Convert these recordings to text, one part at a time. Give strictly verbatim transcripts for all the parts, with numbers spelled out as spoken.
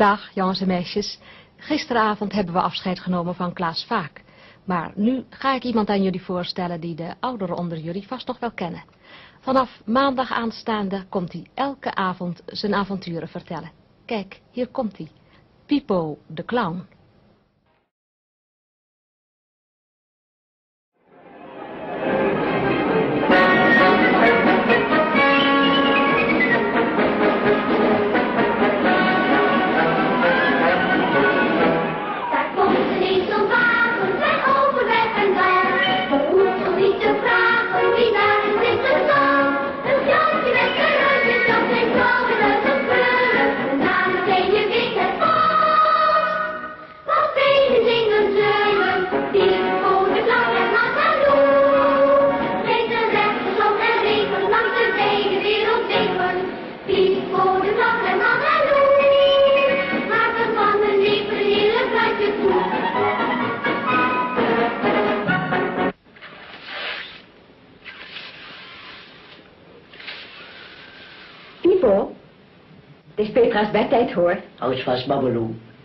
Dag, jongens en meisjes. Gisteravond hebben we afscheid genomen van Klaas Vaak. Maar nu ga ik iemand aan jullie voorstellen die de ouderen onder jullie vast nog wel kennen. Vanaf maandag aanstaande komt hij elke avond zijn avonturen vertellen. Kijk, hier komt hij. Pipo de Clown. Pipo, het is Petra's bedtijd hoor. Hou eens vast, babbeloo.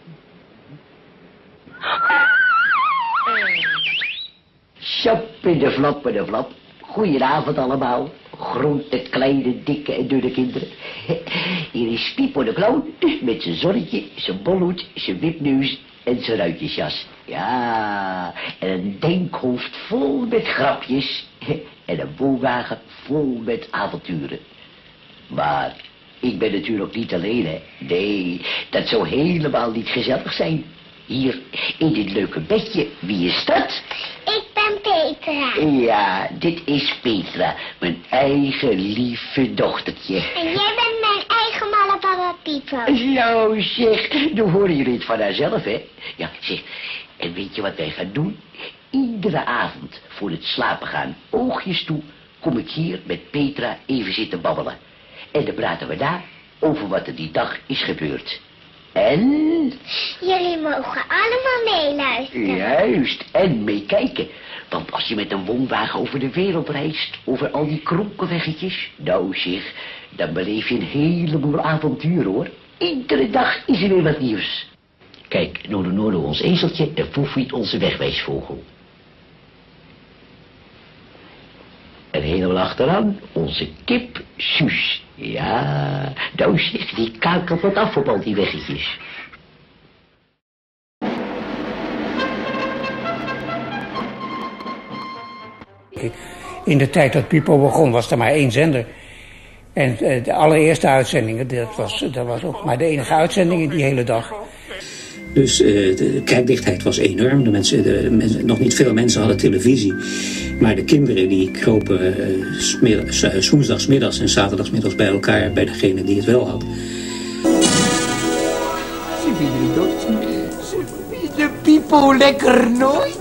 Shoppen de flappen de flap. Goedenavond allemaal. Grote, kleine, dikke en dunne kinderen. Hier is Pipo de Clown met zijn zonnetje, zijn bolhoed, zijn wipneus en zijn ruitjesjas. Ja, en een denkhoofd vol met grapjes en een woonwagen vol met avonturen. Maar ik ben natuurlijk niet alleen, hè. Nee, dat zou helemaal niet gezellig zijn. Hier, in dit leuke bedje. Wie is dat? Ik ben Petra. Ja, dit is Petra. Mijn eigen lieve dochtertje. En jij bent mijn eigen malle papa Pipo. Zo zeg, dan horen jullie het van haarzelf, hè. Ja, zeg, en weet je wat wij gaan doen? Iedere avond, voor het slapen gaan, oogjes toe, kom ik hier met Petra even zitten babbelen. En dan praten we daar over wat er die dag is gebeurd. En... Jullie mogen allemaal meeluisteren. Juist, en meekijken. Want als je met een woonwagen over de wereld reist, over al die kronkelweggetjes, nou zeg, dan beleef je een heleboel avonturen hoor. Iedere dag is er weer wat nieuws. Kijk, Nodo Nodo ons ezeltje en Foefiet onze wegwijsvogel. En helemaal achteraan onze kip Suus. Ja, nou zeg, die kakelt wat af op al die weggetjes. In de tijd dat Pipo begon was er maar één zender. En de allereerste uitzendingen, dat was, dat was ook maar de enige uitzending in die hele dag. Dus uh, de kijkdichtheid was enorm. De mensen, de mensen, nog niet veel mensen hadden televisie. Maar de kinderen die kropen uh, woensdagsmiddags en zaterdagsmiddags bij elkaar bij degene die het wel had. Ze vinden dat ze vinden Pipo lekker nooit.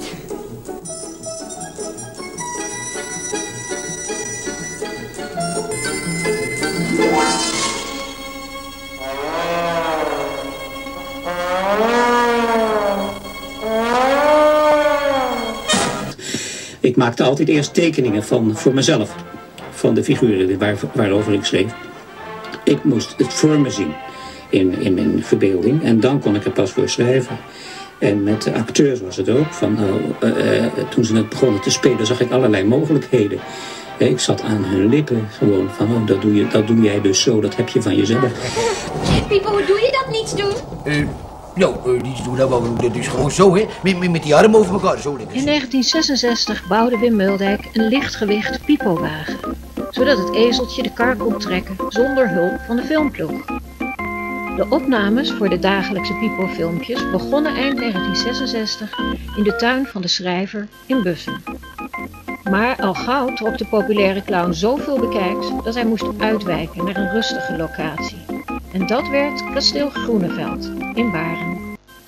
Ik maakte altijd eerst tekeningen van, voor mezelf, van de figuren waar, waarover ik schreef. Ik moest het voor me zien in, in mijn verbeelding en dan kon ik er pas voor schrijven. En met de acteurs was het ook. Van, uh, uh, uh, toen ze het begonnen te spelen zag ik allerlei mogelijkheden. Uh, ik zat aan hun lippen gewoon van, oh, dat doe, je, dat doe jij dus zo, dat heb je van jezelf. Pipo, hoe doe je dat niets doen? Uh. Nou, uh, die doen dat wel, dat is gewoon zo, hè. Met, met, met die armen over elkaar, zo lekker. In negentien zesenzestig bouwde Wim Muldijk een lichtgewicht Pipo-wagen, zodat het ezeltje de kar kon trekken zonder hulp van de filmploeg. De opnames voor de dagelijkse Pipo-filmpjes begonnen eind negentien zesenzestig in de tuin van de schrijver in Bussum. Maar al gauw trok de populaire clown zoveel bekijks dat hij moest uitwijken naar een rustige locatie. En dat werd Kasteel Groeneveld in Baren.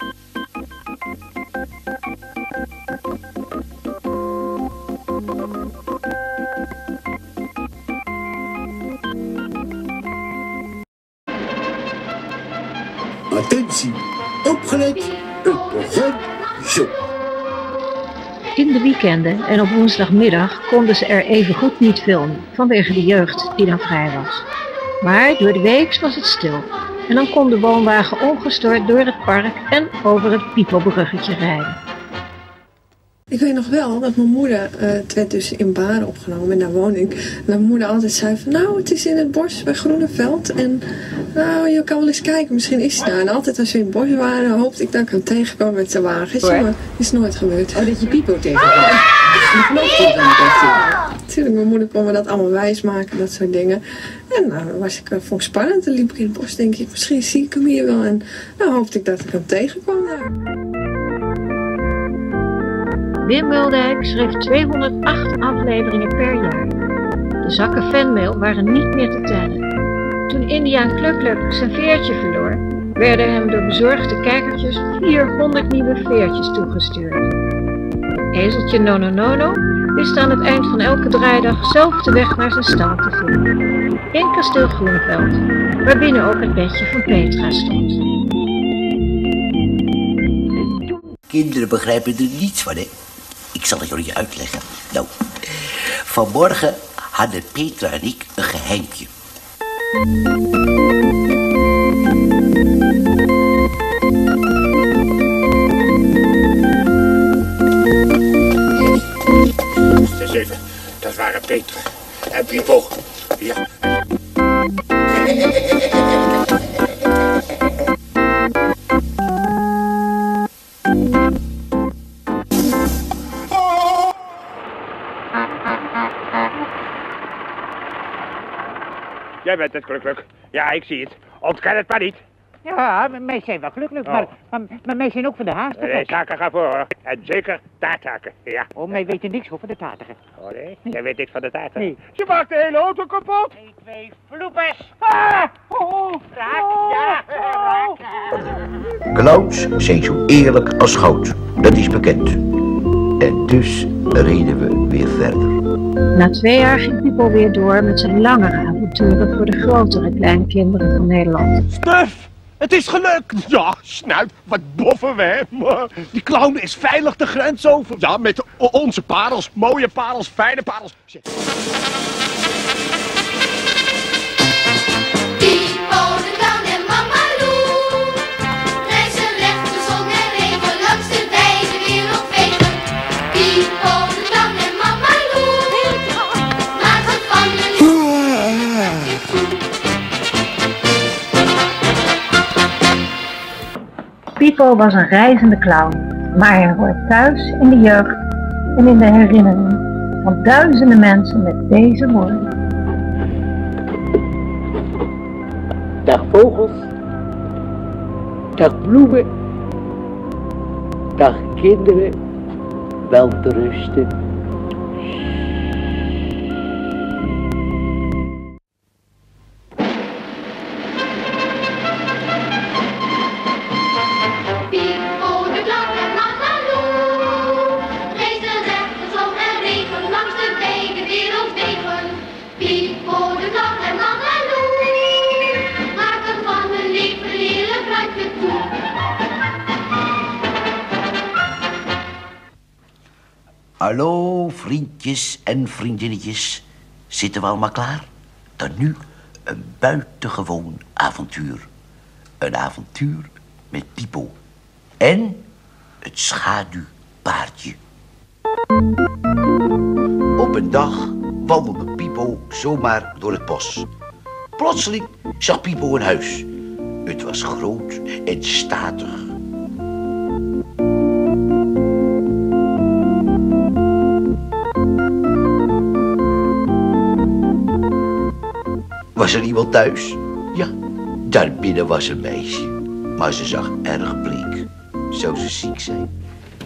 Attentie, opgelet, het begon zo. In de weekenden en op woensdagmiddag konden ze er even goed niet filmen, vanwege de jeugd die dan vrij was. Maar door de week was het stil. En dan kon de woonwagen ongestoord door het park en over het Pipo-bruggetje rijden. Ik weet nog wel dat mijn moeder, uh, het werd dus in Baren opgenomen en daar woonde ik. En dat mijn moeder altijd zei van, nou het is in het bos bij Groeneveld en nou je kan wel eens kijken, misschien is het daar. En altijd als we in het bos waren hoopte ik dat ik hem tegenkwam met zijn wagen. Maar dat is nooit gebeurd. Oh, dat je Pipo tegenkwam? Ja, natuurlijk, mijn moeder kon me dat allemaal wijsmaken, dat soort dingen. En nou, was ik, vond ik spannend. Dan liep ik in het bos, denk ik, misschien zie ik hem hier wel. En nou hoopte ik dat ik hem tegenkwam. Ja. Wim Muldijk schreef tweehonderdacht afleveringen per jaar. De zakken fanmail waren niet meer te tellen. Toen Indiaan Klukluk zijn veertje verloor, werden hem door bezorgde kijkertjes vierhonderd nieuwe veertjes toegestuurd. Ezeltje Nono Nono wist aan het eind van elke draaidag zelf de weg naar zijn stal te vinden. In kasteel Groeneveld, waarbinnen ook het bedje van Petra stond. Kinderen begrijpen er niets van, hè? Ik zal het jullie uitleggen. Nou, vanmorgen hadden Petra en ik een geheimpje. Eens even, dat waren Petra en Pipo. Ja. Jij bent het, Klukluk. Ja, ik zie het. Ontken het maar niet. Ja, mij zijn wel Klukluk, Oh. maar, maar, maar mij zijn ook van de Haastige. Nee, zaken gaan voor, hoor. En zeker taartzaken, ja. Oh, mij weet je niks over de Tatige. Oh nee, jij weet niks van de taarten. Nee. Je maakt de hele auto kapot. één, twee, vloepers. Ah! Oh, raak, ja, raak. Clowns zijn zo eerlijk als goud. Dat is bekend. En dus reden we weer verder. Na twee jaar ging Pipo weer door met zijn langere avonturen voor de grotere kleinkinderen van Nederland. Stuf, het is gelukt! Ja, snuit, wat boffen we, hè? Maar die clown is veilig de grens over. Ja, met o- onze parels, mooie parels, fijne parels. Pipo de clown en mama Lou reizen recht de zon en regen langs de wijde wereldwegen. Pipo de clown en mama Lou maken van hun Pipo was een reizende clown, maar hij hoort thuis in de jeugd en in de herinnering van duizenden mensen met deze woorden. Dag vogels, dag bloemen, dag kinderen, wel te rusten. Pipo de clown en mama Lou reizen recht de zon en regen langs de wijde wereldwegen. Pipo de clown en mama Lou maken van hun leven lelijk randje toe. Hallo vriendjes en vriendinnetjes, zitten we allemaal klaar? Dan nu een buitengewoon avontuur. Een avontuur met Pipo en het schaduwpaardje. Op een dag wandelde Pipo zomaar door het bos. Plotseling zag Pipo een huis. Het was groot en statig. Was er iemand thuis? Ja, daarbinnen was een meisje. Maar ze zag erg bleek. Zou ze ziek zijn?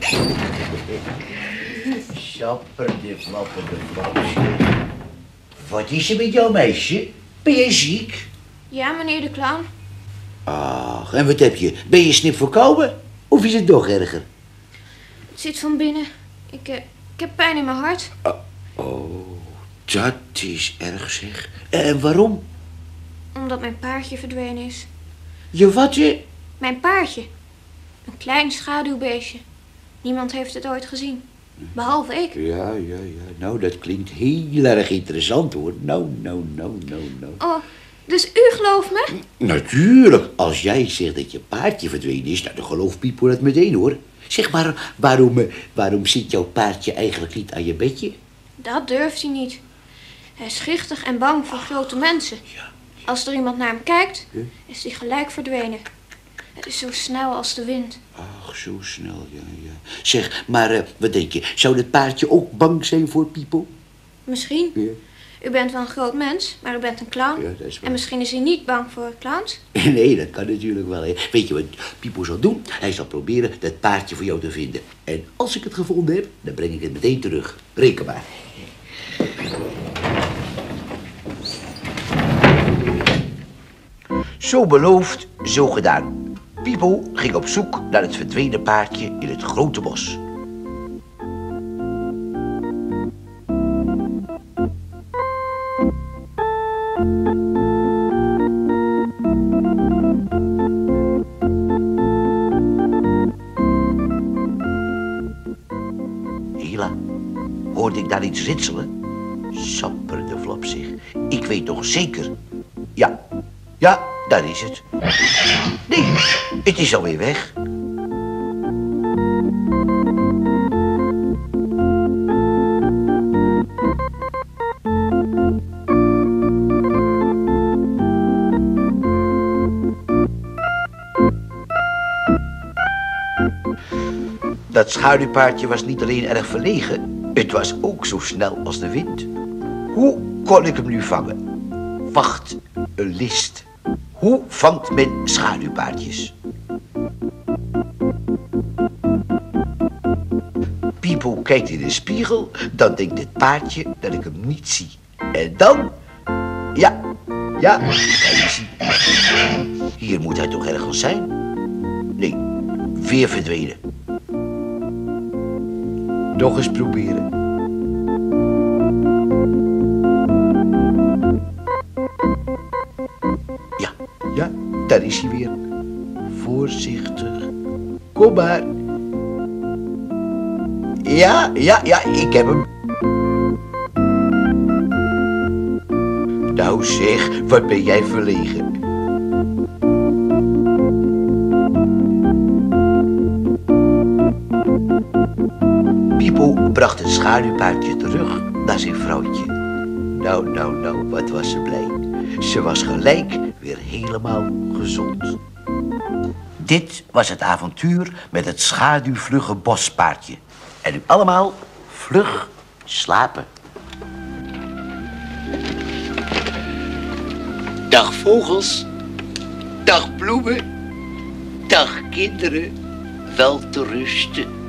Sapper de flapper de flapsje. Wat is er met jou, meisje? Ben je ziek? Ja, meneer de clown. Ach, en wat heb je? Ben je snip verkouden? Of is het nog erger? Het zit van binnen. Ik, uh, ik heb pijn in mijn hart. Oh, dat is erg zeg. En waarom? Omdat mijn paardje verdwenen is. Je wat je? Mijn paardje. Een klein schaduwbeestje. Niemand heeft het ooit gezien. Behalve ik. Ja, ja, ja. Nou, dat klinkt heel erg interessant hoor. Nou, nou, nou, nou, nou. Oh, Dus u gelooft me? Natuurlijk. Als jij zegt dat je paardje verdwenen is, nou, dan gelooft Pipo dat meteen, hoor. Zeg maar, waarom, eh, waarom zit jouw paardje eigenlijk niet aan je bedje? Dat durft hij niet. Hij is schichtig en bang voor grote mensen. Als er iemand naar hem kijkt, is hij gelijk verdwenen. Het is zo snel als de wind. Ach, zo snel, ja, ja. Zeg, maar uh, wat denk je? Zou dat paardje ook bang zijn voor Pipo? Misschien. Ja. U bent wel een groot mens, maar u bent een clown. Ja, dat is waar. En misschien is hij niet bang voor clowns. Nee, dat kan natuurlijk wel. Hè. Weet je wat Pipo zal doen? Hij zal proberen dat paardje voor jou te vinden. En als ik het gevonden heb, dan breng ik het meteen terug. Reken maar. Zo beloofd, zo gedaan. Pipo ging op zoek naar het verdwenen paardje in het grote bos. Hela, hoorde ik daar iets ritselen? Sapperde flap zich. Ik weet toch zeker. Ja, ja, daar is het. Nee, het is alweer weg. Dat schaduwpaardje was niet alleen erg verlegen, het was ook zo snel als de wind. Hoe kon ik hem nu vangen? Wacht, een list. Hoe vangt men schaduwpaardjes? Pipo kijkt in de spiegel, dan denkt het paardje dat ik hem niet zie. En dan... Ja, ja, daar is hij. Hier moet hij toch ergens zijn? Nee, weer verdwenen. Nog eens proberen. Ja, ja, daar is hij weer. Voorzichtig. Kom maar. Ja, ja, ja, ik heb hem. Nou zeg, wat ben jij verlegen. Pipo bracht het schaduwpaardje terug naar zijn vrouwtje. Nou, nou, nou, wat was ze blij. Ze was gelijk weer helemaal gezond. Dit was het avontuur met het schaduwvlugge bospaardje. En nu allemaal vlug slapen. Dag vogels, dag bloemen, dag kinderen, wel te rusten.